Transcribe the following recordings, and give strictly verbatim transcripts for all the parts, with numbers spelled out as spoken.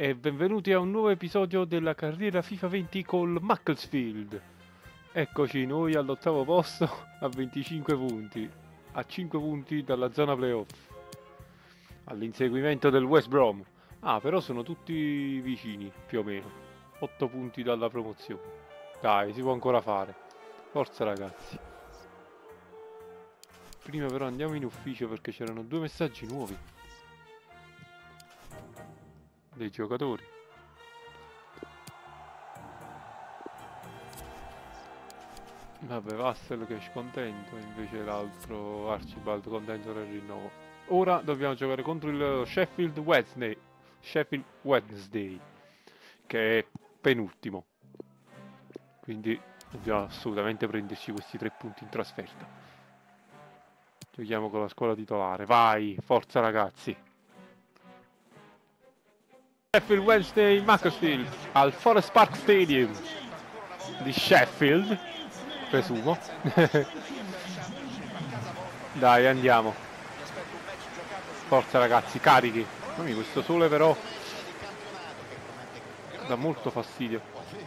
e benvenuti a un nuovo episodio della carriera FIFA venti col Macclesfield. Eccoci noi all'ottavo posto a venticinque punti, a cinque punti dalla zona playoff, all'inseguimento del West Brom. Ah, però sono tutti vicini, più o meno, otto punti dalla promozione. Dai, si può ancora fare. Forza ragazzi. Prima però andiamo in ufficio perché c'erano due messaggi nuovi dei giocatori. Vabbè, Vassel che è scontento, invece l'altro Archibald contento del rinnovo. Ora dobbiamo giocare contro il Sheffield Wednesday, Sheffield Wednesday, che è penultimo. Quindi dobbiamo assolutamente prenderci questi tre punti in trasferta. Giochiamo con la squadra titolare, vai, forza ragazzi. Sheffield Wednesday Macclesfield al Forest Park Stadium di Sheffield, presumo. Dai, andiamo. Forza ragazzi, carichi. Mamma, questo sole però dà molto fastidio.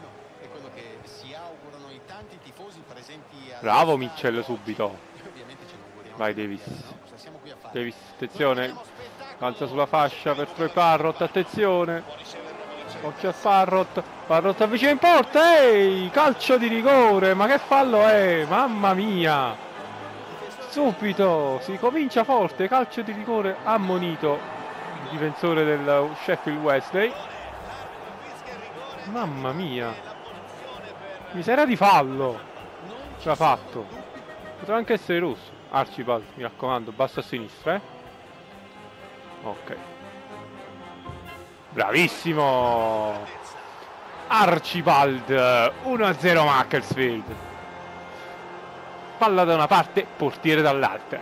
Bravo Mitchell subito. Vai Davis. Davis, attenzione. Calza sulla fascia per Troy Parrott, attenzione. Occhio a Parrott. Parrott avvicina in porta. Ehi, calcio di rigore. Ma che fallo è? Mamma mia. Subito. Si comincia forte. Calcio di rigore ammonito. Il difensore del Sheffield Wednesday. Mamma mia. Miseria di fallo. Ce l'ha fatto. Potrà anche essere rosso. Archibald, mi raccomando, basso a sinistra, eh. Ok. Bravissimo. Archibald. uno a zero Macclesfield. Palla da una parte, portiere dall'altra.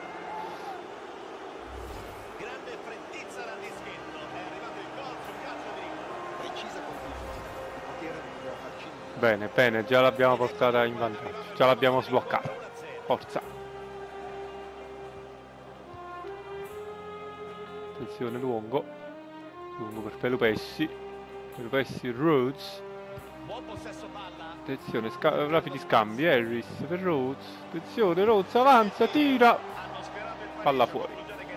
Bene, bene, già l'abbiamo portata in vantaggio. Già l'abbiamo sbloccata. Forza. Attenzione Luongo. Luongo per Pelupessi. Pelupessi Rhodes. Attenzione, sca rapidi scambi. Harris per Rhodes. Attenzione, Rhodes avanza, tira. Palla fuori.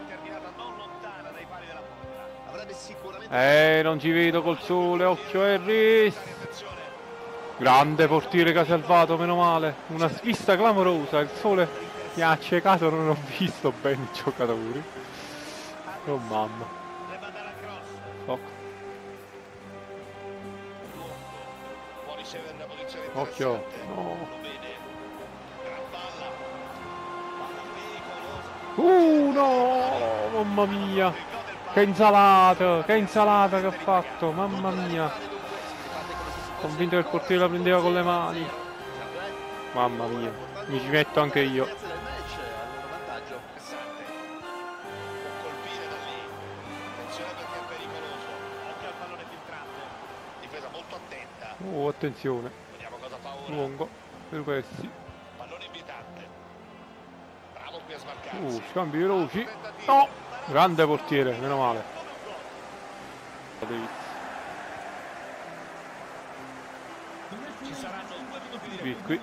Eh, non ci vedo col sole. Occhio Harris. Grande portiere che ha salvato, meno male. Una svista clamorosa. Il sole mi ha accecato, non ho visto bene i giocatori. Oh mamma. Oh. Occhio. No. Uh no. Mamma mia. Che insalata. Che insalata che ha fatto. Mamma mia. Convinto che il portiere la prendeva con le mani. Mamma mia. Mi ci metto anche io. Oh, attenzione. Lungo. Pelupessi. Uh, scambi veloci. No! Grande portiere, meno male. Bicqui.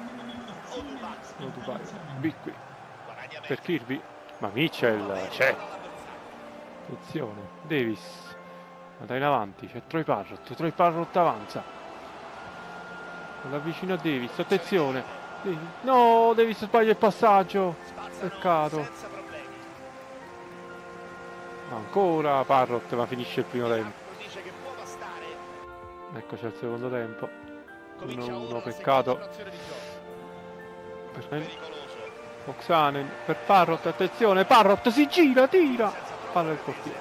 Bicqui. Per Kirby. Ma Mitchell c'è. Attenzione. Davis. Andai in avanti. C'è Troy Parrott. Troy Parrott avanza. La vicino a Davis, attenzione. Davis. No, Davis sbaglia il passaggio. Peccato. Ancora Parrott, ma finisce il primo tempo. Eccoci al secondo tempo. uno uno, peccato. Per Oxanen, per Parrott, attenzione. Parrott si gira, tira. Palla del portiere.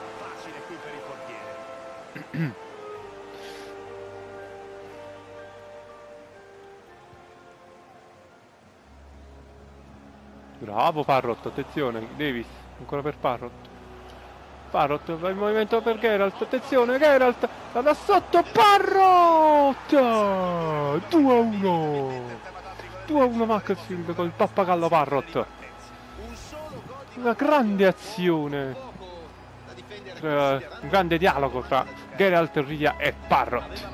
Bravo Parrott, attenzione, Davis, ancora per Parrott. Parrott va in movimento per Geralt, attenzione, Geralt, va da sotto, Parrott! due a uno. due a uno Macclesfield col pappagallo Parrott. Una grande azione. Un grande dialogo tra Geralt, Rivia e Parrot.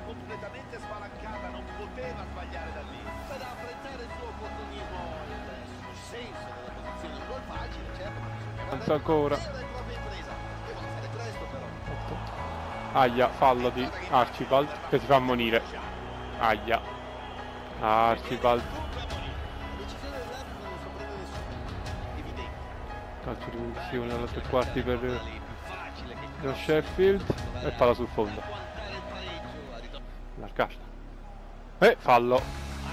Avanza ancora. Aia, fallo di Archibald che si fa ammonire. Aia. Archibald. Calcio di punizione alla tre quarti per lo Sheffield e palla sul fondo. L'arcata. E fallo.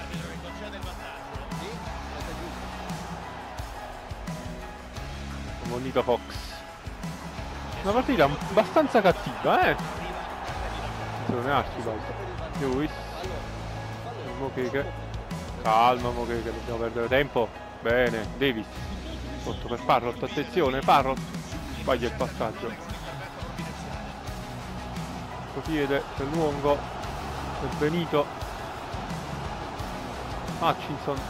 Monito Fox. Una partita abbastanza cattiva, eh? Attenzione Archibald. Lewis. Mocheke. Calma Mocheke, dobbiamo perdere tempo. Bene, Davis. Sotto per Parrot, attenzione, Parrot. Sbaglia il passaggio. Piede per Luongo. Per Benito. Hutchinson.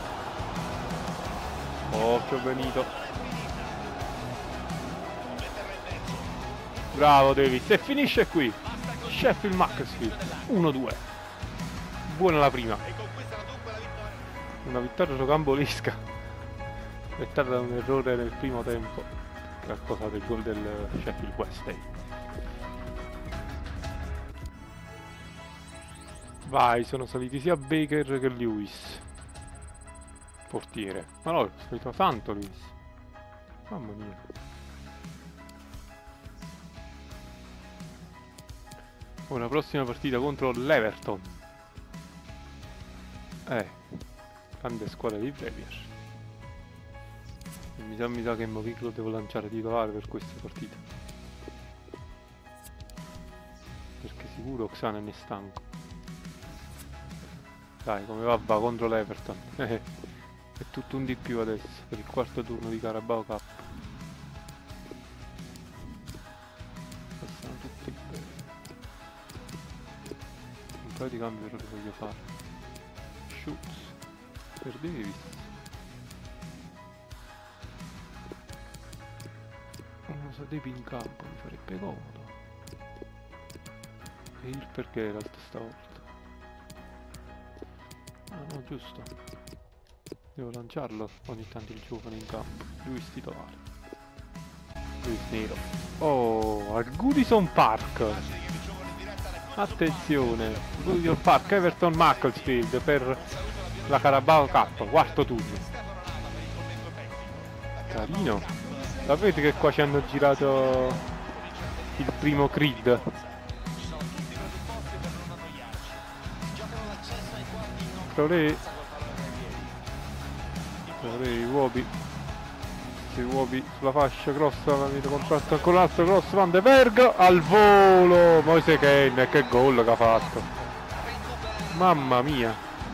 Occhio Benito. Bravo Davis, e finisce qui. Sheffield Macclesfield uno due. Buona la prima. Una vittoria rocambolesca, dettata da un errore nel primo tempo che ha causato il gol del Sheffield Wednesday. Vai, sono saliti sia Baker che Lewis. Portiere. Ma no, è salito tanto Lewis. Mamma mia. Una prossima partita contro l'Everton. Eh, grande squadra di Premier. Mi sa, mi sa che Mocheke lo devo lanciare titolare per questa partita. Perché sicuro Oxane ne è stanco. Dai, come va va contro l'Everton. È tutto un di più adesso per il quarto turno di Carabao Cup. Passano tutti bene. Un paio di cambi però li voglio fare. Schutz per Davis. Non so, Depi in campo mi farebbe comodo. E il perché era stavolta? Ah no, giusto. Devo lanciarlo ogni tanto il giovane in campo. Luis titolare. Luis nero. Oh, al Goodison Park. Attenzione. Goodison Park, Everton Macclesfield per la Carabao Cup, quarto turno. Carino. Sapete che qua ci hanno girato il primo Creed? Traoré. Traoré, i uovi. I uovi sulla fascia, grossa, la vedo contrasto ancora un altro cross, Van de Berg al volo. Moise Kean, che gol che ha fatto. Mamma mia.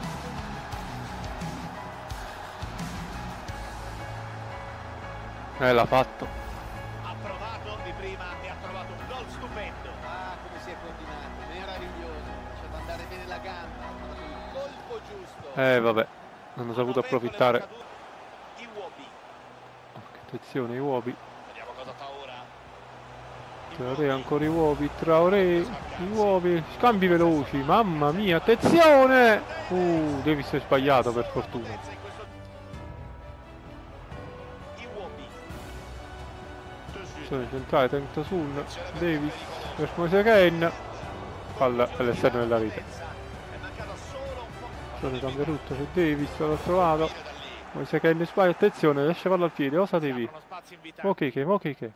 Eh, l'ha fatto. Ha provato di prima e ha trovato un gol stupendo. Ah, come si è combinato, meraviglioso. Ha lasciato andare bene la gamba, ha trovato il colpo giusto. Eh, vabbè, non hanno saputo approfittare. Attenzione, i uovi. Vediamo cosa fa ora. Traoré, ancora i uovi. Traoré, i uovi. Scambi veloci, mamma mia, attenzione! Uh, Davis è sbagliato per fortuna. Sono centrale, tenta Sun, Davis, per Moise Kean. Palla all'esterno della rete. Sono cambia tutto, c'è Davis, l'ho trovato. Moise Kean sbaglia, attenzione, lascia palla al piede, cosa devi? Mocheke, Mocheke.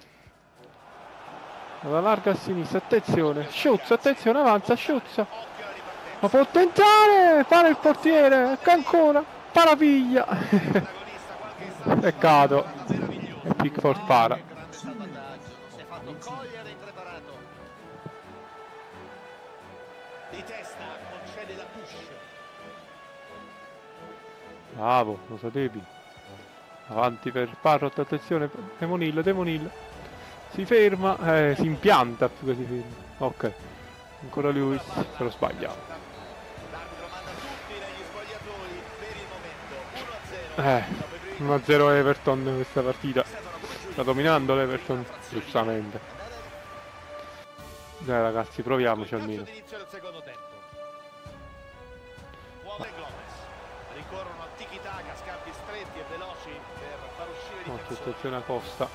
Alla larga a sinistra, attenzione, Schutz, attenzione, avanza, Schutz. Ma può tentare, fare il portiere, che ancora, parapiglia. Peccato. Pickford para. Bravo, lo sapevi. Avanti per Parrot, attenzione, Demonil, Demonil. Si ferma, eh, si impianta più che si ferma. Ok, ancora Lewis, però sbagliato. Eh, uno a zero Everton in questa partita. Sta dominando l'Everton, giustamente. Dai ragazzi, proviamoci Ecco il almeno. calcio d'inizio del secondo tempo. Muove Gomez. Ricorrono a tiki-taka, scambi stretti e veloci per far uscire i Occhio, difensori. attenzione a Costa.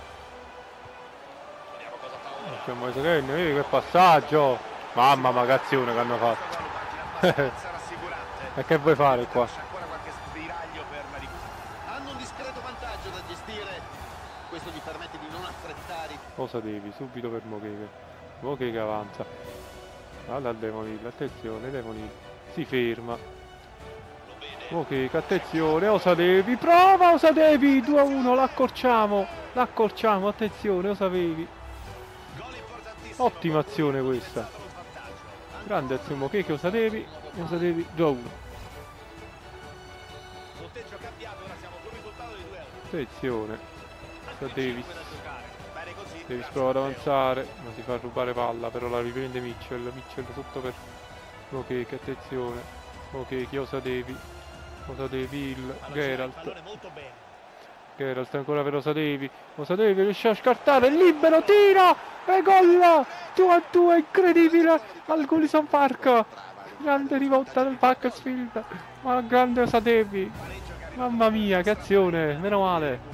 Vediamo cosa fa ora. C'è Moise Kean, vedi che passaggio! Mamma mia, che azione che hanno fatto! Abbastanza rassicurante. E che vuoi fare qua? Lascia ancora qualche sbiraglio per la ripresa. Hanno un discreto vantaggio da gestire. Questo gli permette di non affrettare. Cosa devi? Subito per Mochega. Mochega avanza. Guarda al Devonil, attenzione, Devonil. Si ferma. Mochega, attenzione, Osadevi, prova Osadevi, due a uno, l'accorciamo, l'accorciamo, attenzione, Osadevi. Ottima azione questa. Grande azione, Mochega, Osadevi, Osadevi, due a uno. Punteggio cambiato, ora siamo sul risultato di due a uno. Attenzione, Osadevi. Bene così. Devi provare ad avanzare, ma si fa rubare palla, però la riprende Mitchell, Mitchell sotto per Mochega, attenzione, Mochega, Osadevi, Osadevi, il Geralt, Geralt ancora per Osadevi, Osadevi riesce a scartare, libero, tira, e gol, due a due, incredibile, al Goodison Park, grande rivolta del Bakersfield, ma grande Osadevi, mamma mia, che azione, meno male.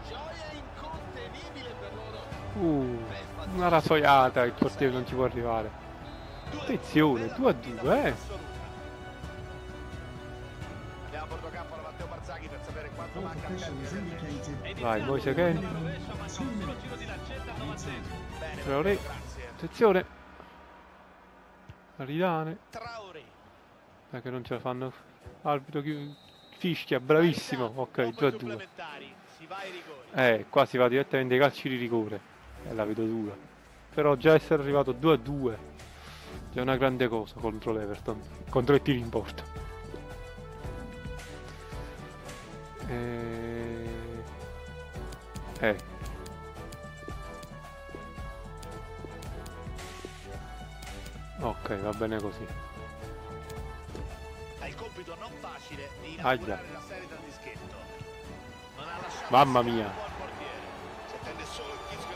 Uh, una rasoiata, il portiere non ci può arrivare. Attenzione, due a due, eh. Andiamo a bortocampo alla Matteo Barzaghi per sapere quanto manca al termine. Vai, Moise Kean. Traoré, attenzione. Aridane. Dai che non ce la fanno. Arbitro chi... fischia, bravissimo. Ok, due a due. Eh, qua si va direttamente ai calci di rigore. E la vedo dura. Però già essere arrivato due a due è una grande cosa contro l'Everton. Contro i tiri in porta. Eh... eh. Ok, va bene così. Ha il compito non facile di Aia. inaugurare la serie dal dischetto. Non ha lasciato Mamma mia. al portiere. Si attende solo il fischio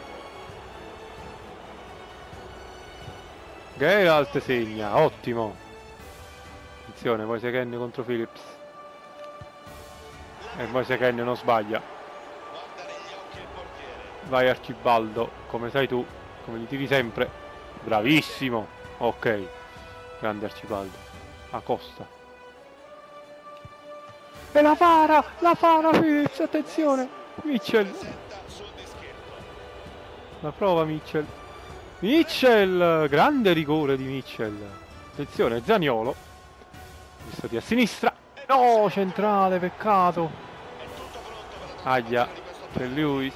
dell'arbitro. Geralt segna, ottimo. Attenzione, Moise Kean contro Phillips. E Moise Kean non sbaglia. Guarda negli occhi il portiere. Vai Arcibaldo, come sai tu, come li tiri sempre. Bravissimo. Ok, grande Arcibaldo. A Costa. E la para, la para Phillips, attenzione. Mitchell. Senta sul dischetto. La prova Mitchell. Mitchell, grande rigore di Mitchell. Attenzione, Zaniolo. Visto di a sinistra. No, centrale, peccato. È tutto pronto per la Aia, trasformazione di questo c'è Lewis.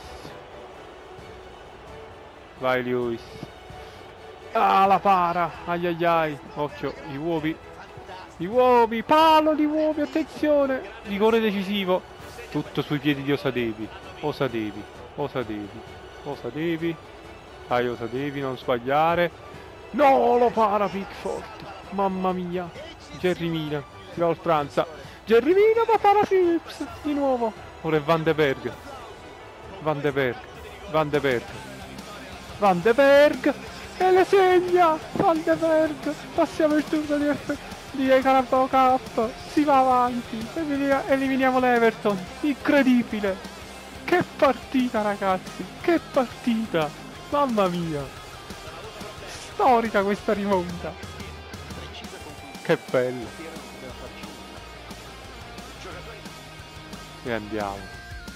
Vai Lewis. Ah, la para. Ai ai ai. Occhio, gli uovi. Gli uovi, palo di uovi, attenzione. Rigore decisivo. Tutto sui piedi di Osadevi. Osadevi, Osadevi, Osadevi. Dai Osadevi, non sbagliare. No, lo para Pickford. Mamma mia. Jerry Mina. Si va a oltranza. Jerry Mina, ma para Phillips. Di nuovo. Ora è Van de Berg. Van de Berg. Van de Berg. Van de Berg. E le segna. Van de Berg. Passiamo il turno di F. Di Carabao Cup. Si va avanti. Elimina- Eliminiamo l'Everton. Incredibile. Che partita ragazzi. Che partita. Mamma mia. Storica questa rimonta. Che bello. E andiamo.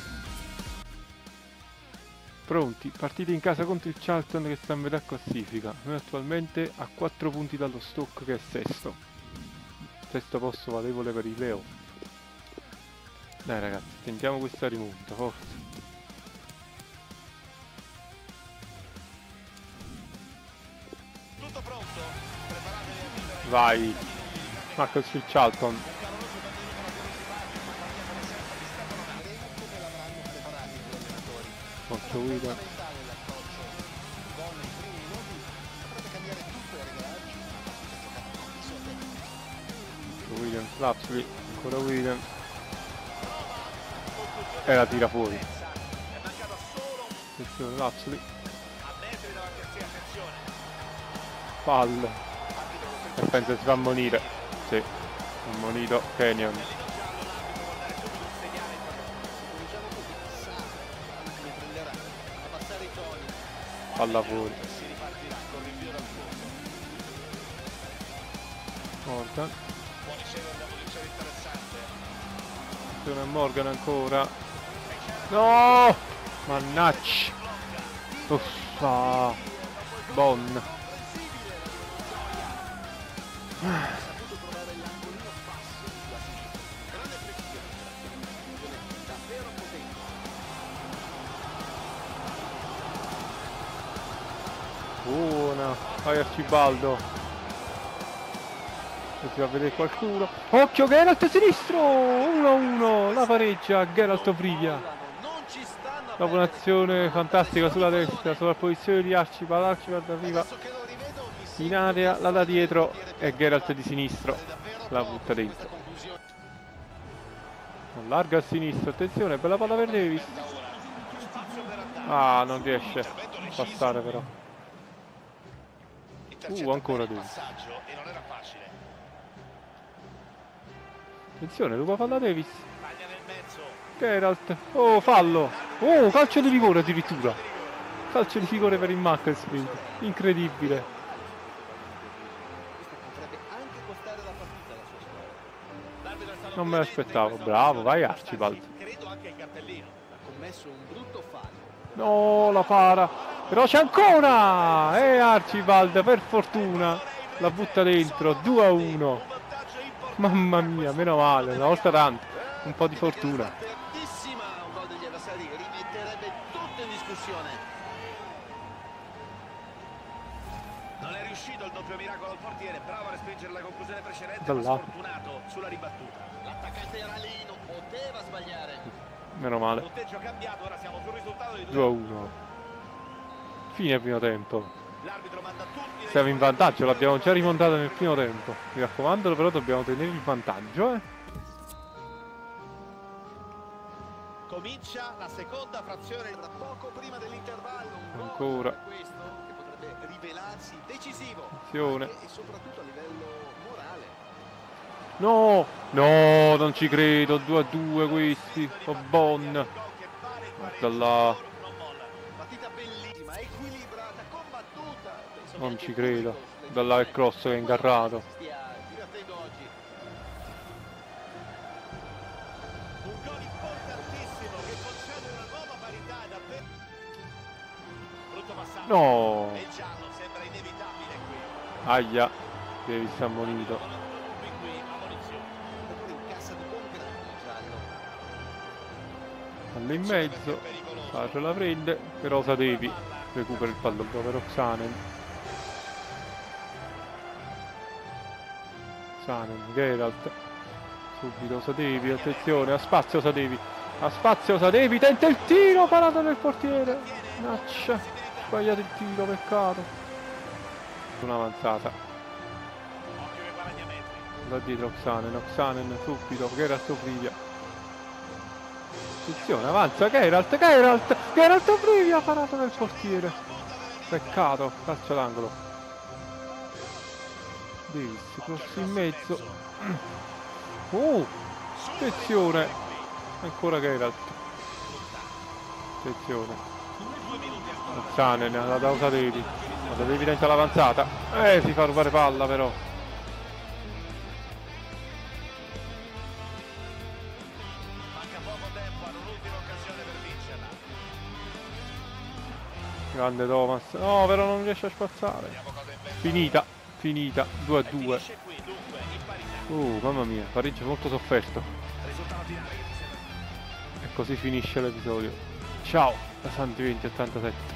Pronti, partita in casa contro il Charlton che sta a metà classifica. Noi attualmente a quattro punti dallo Stoke che è sesto. Sesto posto valevole per i playoff. Dai ragazzi, tentiamo questa rimonta, forza. tutto pronto. Preparatevi a vivere. Vai. Marcos sul Charlton. Occhio William. William, Lapsley, ancora William. E la tira fuori. È mancata solo Attenzione, Lapsley. a metri davanti a sé, attenzione. Palle. E pensa si fa ammonire. Sì, ammonito Kenyon. Palla fuori. Morgan. Attenzione a Morgan ancora. No! Mannaggia. Uffa. Bon. Buona. Vai Arcibaldo. Si va a vedere qualcuno. Occhio Geralt sinistro. uno a uno. La pareggia Geralt Brivia. Dopo un'azione fantastica sulla destra, sovrapposizione di Archibald, Archibald arriva in area, la da dietro e Geralt di sinistro la butta dentro. Allarga a sinistra, attenzione, bella palla per Davis. Ah, non riesce a passare però. Uh, ancora Davis. Attenzione, ruba palla Davis. Geralt, oh fallo, oh calcio di rigore addirittura, calcio di rigore per il Macclesfield, incredibile. Non me l'aspettavo, bravo, vai Archibald. No, la para, però c'è ancora, e Archibald per fortuna la butta dentro, due a uno. Mamma mia, meno male, una volta tanto, un po' di fortuna. Non è riuscito il doppio miracolo al portiere, bravo a respingere la conclusione precedente, da ma là. sfortunato sulla ribattuta. L'attaccante era lì, non poteva sbagliare. Meno male. Il punteggio cambiato, ora siamo sul risultato di due a uno. Fine primo tempo. L'arbitro manda tutti. Siamo in vantaggio, l'abbiamo già rimontato nel primo tempo. Mi raccomando, però dobbiamo tenere il vantaggio, eh. Comincia la seconda frazione da poco prima dell'intervallo. Ancora. Questo che potrebbe rivelarsi decisivo. Attenzione. E soprattutto a livello morale. No, no, non ci credo. due a due questi. Oh, Bon. Guarda là. Partita bellissima, equilibrata, combattuta. Non ci credo. Da là il cross che è ingarrato. Divertendo oggi. Un gol importantissimo che concede una nuova parità davvero. Brutto passaggio. No. E il giallo sembra inevitabile qui. Aia. Devi sta ammonito. Palla in mezzo. Sarro la prende. Però Sadevi recupera il pallone per Oxanen. Sanen, Geralt. Subito Sadevi, attenzione, ha spazio Sadevi. Ha spazio Sadevi, tenta il tiro, parato nel portiere. Naccia, sbagliato il tiro, peccato. Un'avanzata. Da dietro Oxanen, Oxanen subito, Geralt Brivia. Attenzione, avanza Geralt, Geralt, Geralt Brivia, parato nel portiere. Peccato, calcio d'angolo. Davis, cross in mezzo. Oh, attenzione, ancora Geralt. Attenzione. Oxanen, la da Sadevi. La Sadevi tenta l'avanzata. Eh, si fa rubare palla però. Grande Thomas. No, però non riesce a spazzare. Finita, finita. due a due. Oh, mamma mia, pareggio molto sofferto. E così finisce l'episodio. Ciao, da Santi venti ottantasette.